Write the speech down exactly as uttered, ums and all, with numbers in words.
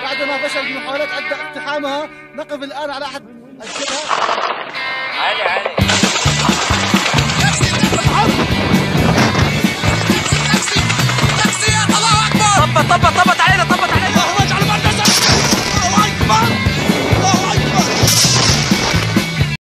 بعدما فشل في محاولات اقتحامها. نقف الان على احد الجبهه.